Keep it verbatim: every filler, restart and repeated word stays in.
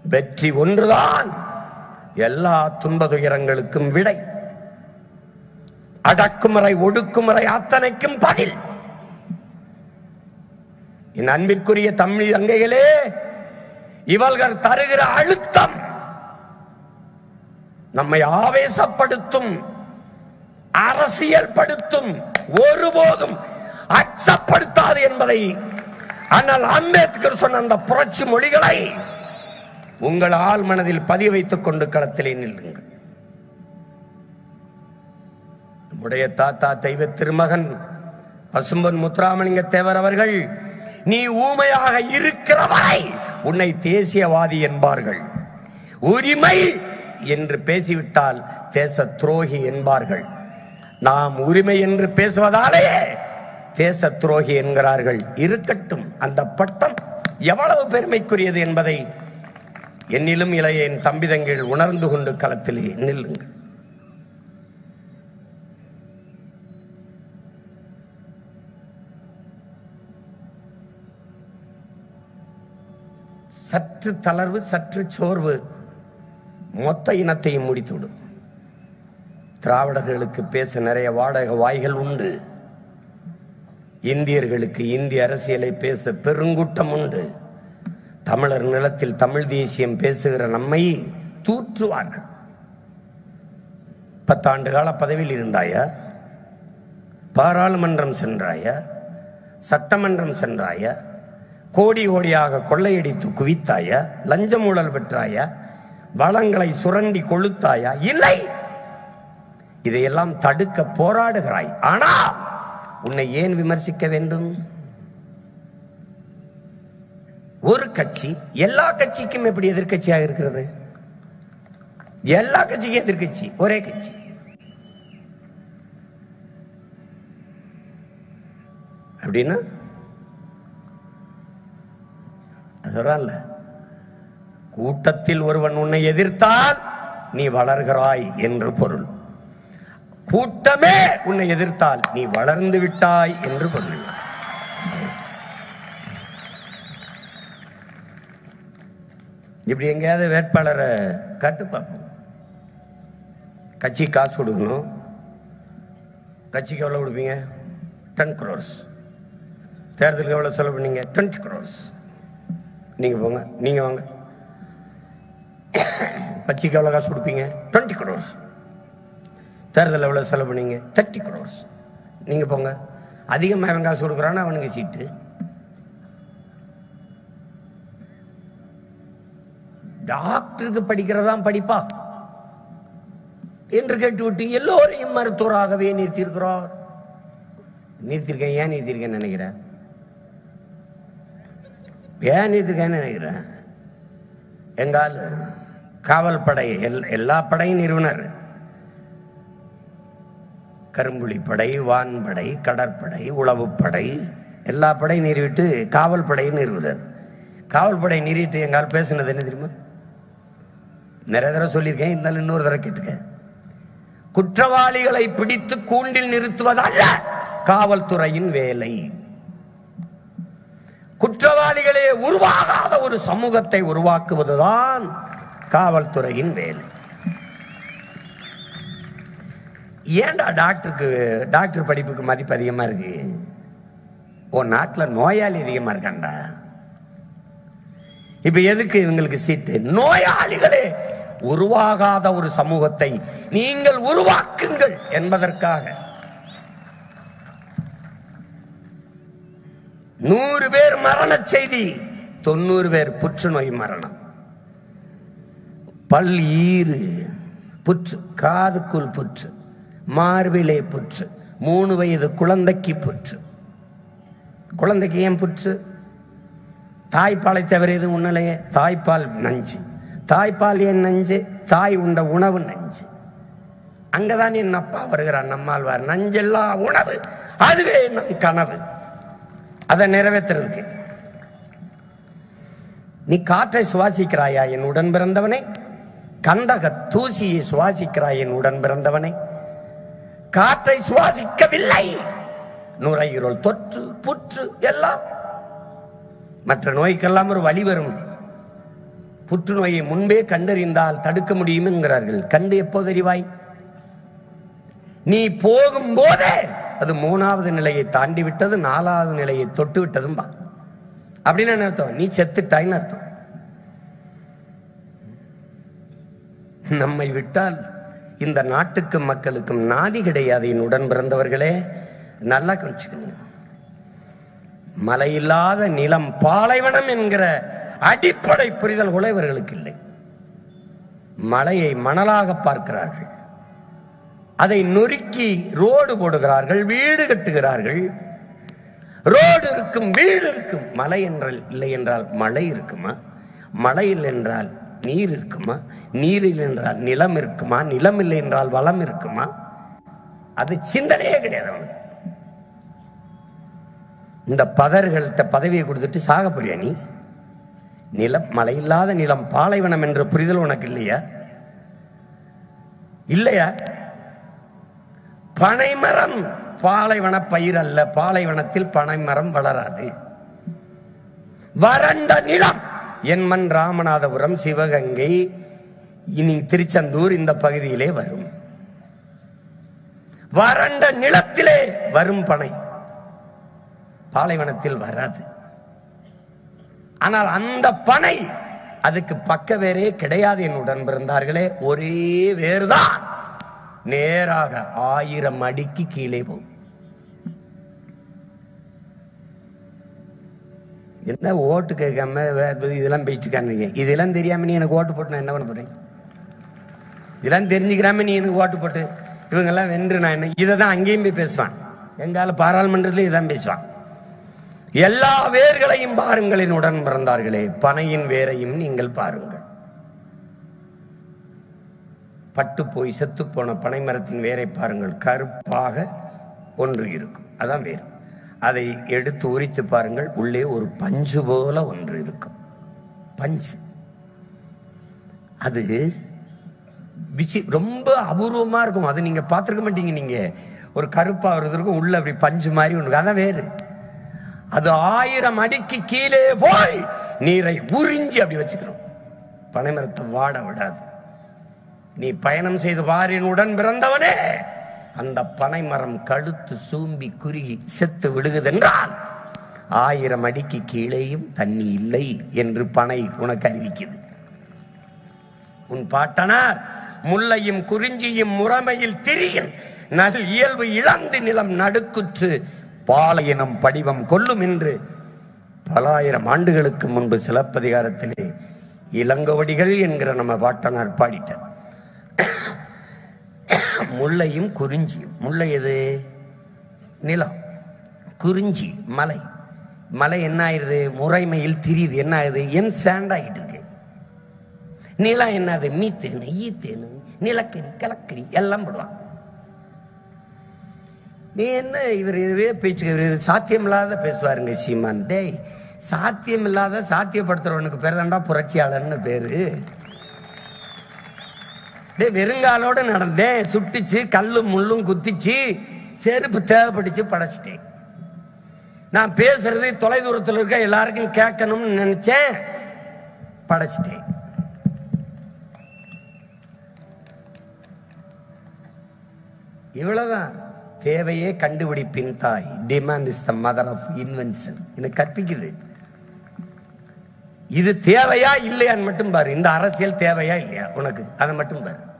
வெற்றி ஒன்றுதான் எல்லா துன்ப துயரங்களுக்கும் விடை. அடக்குமுறை ஒடுக்குமுறை அத்தனைக்கும் பதில். என் அன்பிற்குரிய தமிழ் தங்கைகளே, இவர்கள் தருகிற அழுத்தம் நம்மை ஆவேசப்படுத்தும், அரசியல் படுத்தும், ஒருபோதும் அச்சப்படுத்தாது என்பதை ஆனால் அம்பேத்கர் சொன்ன அந்த புரட்சி மொழிகளை உங்கள் ஆள் மனதில் பதிய வைத்துக் கொண்டு களத்திலே நில்லுங்கள். நம்முடைய தாத்தா தெய்வ திருமகன் பசும்பொன் முத்துராமலிங்க தேவர் அவர்கள், நீ ஊமையாக இருக்கிறவரை உன்னை தேசியவாதி என்பார்கள், உரிமை என்று பேசிவிட்டால் தேச துரோகி என்பார்கள். நாம் உரிமை என்று பேசுவதாலே தேச துரோகி என்கிறார்கள். இருக்கட்டும், அந்த பட்டம் எவ்வளவு பெருமைக்குரியது என்பதை என்னிலும் இளைய என் தம்பிதங்கள் உணர்ந்து கொண்டு களத்திலே நில்லுங்கள். சற்று தளர்வு, சற்று சோர்வு மொத்த இனத்தையும் முடித்துவிடும். திராவிடர்களுக்கு பேச நிறைய வாடகை வாய்கள் உண்டு. இந்தியர்களுக்கு இந்திய அரசியலை பேச பெருங்கூட்டம் உண்டு. தமிழர் நிலத்தில் தமிழ் தேசியம் பேசுகிற நம்மை தூற்றுவார்கள். பத்தாண்டு கால பதவியில் இருந்தாயா? பாராளுமன்றம் சென்றாயா? சட்டமன்றம் சென்றாயா? கோடி கோடியாக கொள்ளையடித்து குவித்தாயா? லஞ்சம் ஊழல் பெற்றாயா? வளங்களை சுரண்டி கொளுத்தாயா? இல்லை. இதையெல்லாம் தடுக்க போராடுகிறாய். ஆனா உன்னை ஏன் விமர்சிக்க வேண்டும்? ஒரு கட்சி எல்லா கட்சிக்கும் எப்படி எதிர்கட்சியாக இருக்கிறது? எல்லா கட்சிக்கும் எதிர்கட்சி ஒரே கட்சி. அப்படின்னா அதல்ல, கூட்டத்தில் ஒருவன் உன்னை எதிர்த்தால் நீ வளர்கிறாய் என்று பொருள். கூட்டமே உன்னை எதிர்த்தால் நீ வளர்ந்து விட்டாய் என்று பொருள். இப்படி எங்கேயாவது வேட்பாளரை காட்டு பார்ப்போம். கட்சி காசு கொடுக்கணும். கட்சிக்கு எவ்வளவு கொடுப்பீங்க? டென் குரோர்ஸ். தேர்தலுக்கு எவ்வளவு செலவு பண்ணீங்க? டுவெண்ட்டி குரோர்ஸ். நீங்க போங்க, நீங்க வாங்க. கட்சிக்கு எவ்வளவு காசு கொடுப்பீங்க? டுவெண்ட்டி குரோர்ஸ். தேர்தல் எவ்வளவு செலவு பண்ணீங்க? தேர்ட்டி குரோர்ஸ். நீங்க போங்க. அதிகமாக அவன் காசு கொடுக்குறான்னு அவனுக்கு சீட்டு. டாக்டருக்கு படிக்கிறதான் படிப்பா என்று கேட்டுவிட்டு எல்லோரையும் மருத்துவராகவே நிறுத்தியிருக்கிறார். நிறுத்திருக்கேன். ஏன் நிறுத்திருக்கேன்னு நினைக்கிறேன்? ஏன் நிறுத்திருக்கேன்னு நினைக்கிறேன்? எங்கால் காவல் படை, எல்லா படையும் நிறுவனர். கரும்புலிப்படை, வான்படை, கடற்படை, உளவுப்படை, எல்லா படையும் நிறுவிட்டு காவல் படையை நிறுவுறார். காவல் படை நிறுவிட்டு எங்கால் பேசுனது என்ன தெரியுமா? நிறைய தடவை சொல்லியிருக்கேன், இருந்தாலும் இன்னொரு தடவை கேட்டுக்கேன். குற்றவாளிகளை பிடித்து கூண்டில் நிறுத்துவதல்ல காவல்துறையின் வேலை. குற்றவாளிகளே உருவாகாத ஒரு சமூகத்தை உருவாக்குவதுதான் காவல்துறையின் வேலை. ஏன்டா டாக்டருக்கு டாக்டர் படிப்புக்கு மதிப்பு அதிகமா இருக்கு? உன் நாட்டில் நோயாளி அதிகமா இருக்காண்டா. இப்ப எதுக்கு இவங்களுக்கு சீட்டு? நோயாளிகளே உருவாகாத ஒரு சமூகத்தை நீங்கள் உருவாக்குங்கள் என்பதற்காக. நூறு பேர் மரண செய்தி, தொண்ணூறு பேர் புற்றுநோய் மரணம். பல் ஈறு புற்று, காதுக்குள் புற்று, மார்பிலே புற்று, மூணு வயது குழந்தைக்கு புற்று. குழந்தைக்கு ஏன் புற்று? தாய்ப்பாலை தவிர எதுவும் உன்னலையே. தாய்ப்பால் நஞ்சு. தாய்ப்பால் ஏன் நஞ்சு? தாய் உண்ட உணவு நஞ்சு. அங்கதான் என் அப்பா வருகிறான் நம்மாழ்வார். நஞ்செல்லா உணவு, அதுவே நம் கனவு. அதை நிறைவேற்றுறதுக்கு நீ காற்றை சுவாசிக்கிறாயா என் உடன் பிறந்தவனை? கந்தக தூசியை சுவாசிக்கிறாய் என் உடன் பிறந்தவனை? காற்றை சுவாசிக்கவில்லை. நுரையீரல் தொற்று, புற்று எல்லாம். மற்ற நோய்க்கெல்லாம் ஒரு வழி வரும். புற்றுநோயை முன்பே கண்டறிந்தால் தடுக்க முடியும் என்கிறார்கள். கண்டு எப்போது அறிவாய்? நீ போகும் போதே அது மூணாவது நிலையை தாண்டி விட்டது, நாலாவது நிலையை தொட்டு விட்டதும் பா. அப்படின்னு என்ன அர்த்தம்? நீ செத்துட்டாய்ன்னு அர்த்தம். நம்மை விட்டால் இந்த நாட்டுக்கும் மக்களுக்கும் நாதி கிடையாது. என் உடன் பிறந்தவர்களே, நல்லா கவனிச்சுக்கணும். மழையில்லாத நிலம் பாலைவனம் என்கிற அடிப்படை புரிதல் கூட இவர்களுக்கு இல்லை. மலையை மணலாக பார்க்கிறார்கள், அதை நொறுக்கி ரோடு போடுகிறார்கள், வீடு கட்டுகிறார்கள். ரோடு இருக்கும், வீடு இருக்கும். மலை என்றால் இல்லை என்றால் மழை இருக்குமா? மழை இல்லை என்றால் நீர் இருக்குமா? நீர் இல்லை என்றால் நிலம் இருக்குமா? நிலம் இல்லை என்றால் வளம் இருக்குமா? அது சிந்தனையே கிடையாது அவனுக்கு. இந்த பதர்கள்ட்ட பதவியை கொடுத்துட்டு சாக போறியா நீ? நிலம், மழை இல்லாத நிலம் பாலைவனம் என்ற புரிதல் உனக்கு இல்லையா? இல்லையா? பனைமரம் பாலைவன பயிர் அல்ல. பாலைவனத்தில் பனைமரம் வளராது. வறண்ட நிலம் என் மண் ராமநாதபுரம், சிவகங்கை, இனி திருச்செந்தூர் இந்த பகுதியிலே வரும். வறண்ட நிலத்திலே வரும் பனை, பாலைவனத்தில் வராது. ஆனால் அந்த பனை அதுக்கு பக்க வேறே கிடையாது. என்னுடன் பிறந்தார்களே, ஒரே வேறுதான் நேராக ஆயிரம் அடிக்கு கீழே போகும். என்ன ஓட்டு கேட்காம இதெல்லாம் பேசிட்டுக்கானீங்க? இதெல்லாம் தெரியாம நீ எனக்கு ஓட்டு போட்டு நான் என்ன பண்ண போறேன்? இதெல்லாம் தெரிஞ்சுக்கிறாம நீ எனக்கு ஓட்டு போட்டு இவங்கெல்லாம் வென்று நான் என்ன? இதை தான் அங்கேயும் போய் பேசுவான். எங்கால பாராளுமன்றத்திலும் இதான் பேசுவான். எல்லா வேர்களையும் பாருங்கள் என்னுடன் பிறந்தார்களே, பனையின் வேரையும் நீங்கள் பாருங்கள். பட்டு போய் செத்து போன பனை மரத்தின் வேரை பாருங்கள், கருப்பாக ஒன்று இருக்கும், அதான் வேர். அதை எடுத்து உரித்து பாருங்கள், உள்ளே ஒரு பஞ்சு போல ஒன்று இருக்கும். பஞ்சு அது விசி ரொம்ப அபூர்வமா இருக்கும். அது நீங்க பார்த்துருக்க மாட்டீங்க. நீங்க ஒரு கருப்பா இருக்கும், உள்ள அப்படி பஞ்சு மாதிரி ஒன்று, அதான் வேறு. அது ஆயிரம் அடிக்கு கீழே போய் நீரை உறிஞ்சி அப்படி வச்சுக்கணும். பனைமரத்தை வாட விடாது. நீ பயணம் செய்து வாரின் உடன் பிறந்தவனே, அந்த பனைமரம் கழுத்து சூம்பி குறுகி செத்து விடுகுதென்றால் ஆயிரம் அடிக்கு கீழேயும் தண்ணி இல்லை என்று பனை உனக்கு அறிவிக்குது. உன் பாட்டனார் முல்லையும் குறிஞ்சியும் முறைமையில் திரியின் நல் இயல்பு இழந்து நிலம் நடுக்குற்று பாலையினம் படிவம் கொல்லும் என்று பலாயிரம் ஆண்டுகளுக்கு முன்பு சிலப்பதிகாரத்திலே இளங்கோவடிகள் என்கிற நம்ம பாட்டனார் பாடிட்டார். முல்லையும் குறிஞ்சியும், முல்லை எது? நிலம். குறிஞ்சி மலை. மலை என்ன ஆயிருது? முறைமையில் திரியுது. என்ன ஆகுது? என் சாண்ட் ஆகிட்டு இருக்கு. நிலம் என்னது? மீத்தேனு, ஈத்தேனு, நிலக்கரி, கலக்கரி எல்லாம் போடுவான். நீ என்ன இவர் இதுவே பேச்சு சாத்தியம் இல்லாத பேசுவாருங்க சீமான். டேய், சாத்தியம் இல்லாத சாத்தியப்படுத்துறவனுக்கு பேர் தாண்டா புரட்சியாளர்னு பேரு. டே, வெறுங்காலோட நடந்தேன், சுட்டுச்சு, கல்லும் முள்ளும் குத்திச்சு, செருப்பு தேவைப்பட்டுச்சு, படைச்சிட்டேன். நான் பேசுறது தொலை தூரத்தில் இருக்க எல்லாருக்கும் கேட்கணும்னு நினைச்சேன், படைச்சிட்டேன். இவ்வளவுதான். தேவையே கண்டுபிடிப்பின் தாய். Demand is the mother of invention. இது கற்பிக்குது. இது தேவையா இல்லையான்னு மட்டும் பாரு. இந்த அரசியல் தேவையா இல்லையா உனக்கு, அதை மட்டும் பாரு.